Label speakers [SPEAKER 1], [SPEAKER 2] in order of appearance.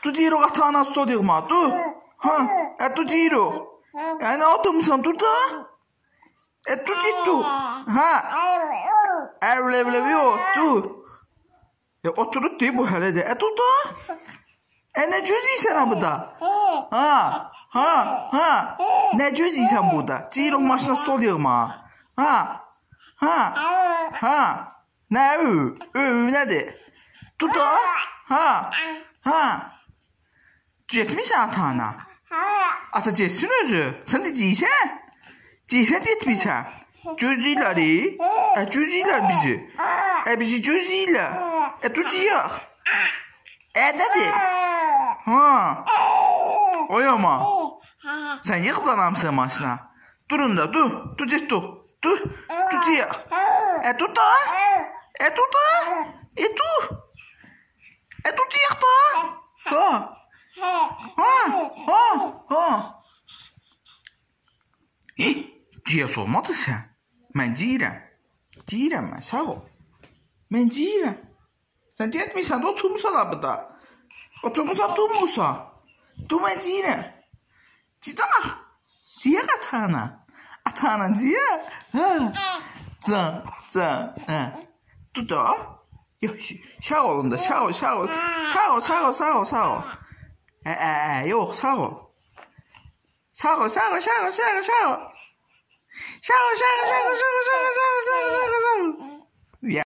[SPEAKER 1] Tuciro katana stodig ma tu. Ha, tuciro. Ana oturmuşsan dur da. Tucittu. Ha. Evlevi o dur. Oturup değil bu hele de. Dur da. Ne cüziysen bu da. Ha. Ne cüziysen burada. Ciro maşına stodig ma. Ha. Ne nedir? Dur da. Ha. Getmişsən atana. Ata getsin özü. Sən də ciysən. Ciysən getmişsən. Gözləyirlər. Gözləyirlər bizi. Bizi gözləyirlər. Dur ciyək. Nədir? Ha. Oyama. Sən yıxdanamsın maşına. Durun da dur. Dur get dur. Dur ciyək. Dur da. Dur ciyək da. Ha. Ciyəs olmadı sən. Mən ciyirəm. Ciyirəm mən, sağ ol. Mən ciyirəm. Sən getmirsən də oturmuşsan abıda. Oturmuşsan, durmuşsan. Dur, mən ciyirəm. Cidah. Ciyək atana. Atana ciyək. Can. Dur da. Sağ olun da, sağ ol. Yok, sağ ol. Sağ ol.